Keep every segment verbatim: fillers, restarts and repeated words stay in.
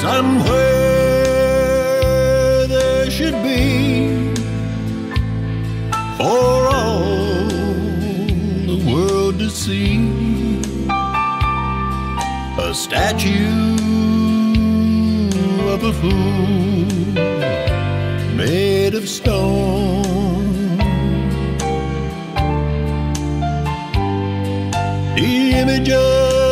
Somewhere there should be, for all the world to see, a statue of a fool made of stone. The image of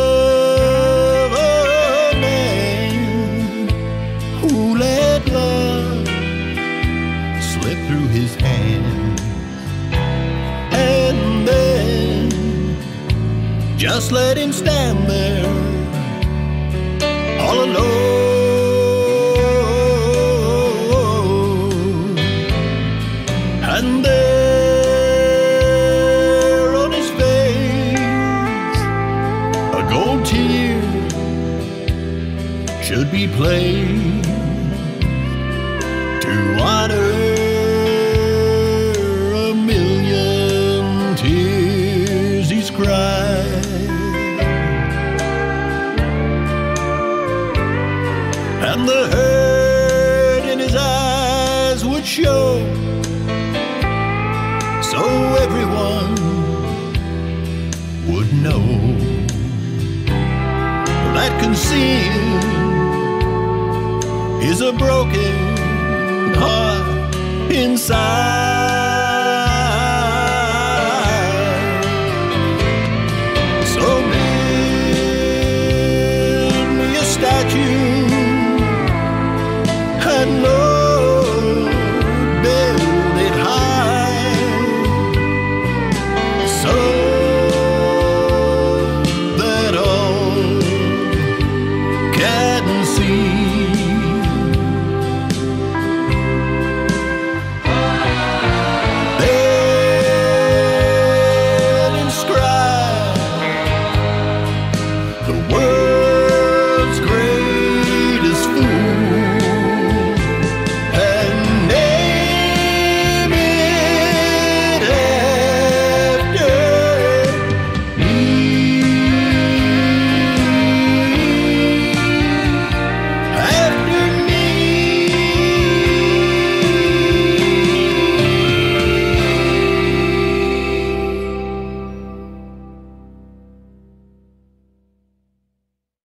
a man who let love slip through his hand, and then just let him stand there all alone. And there on his face a gold tear should be played to honor a million tears he's cried. And the hurt in his eyes would show, so everyone would know that concealed is a broken heart inside.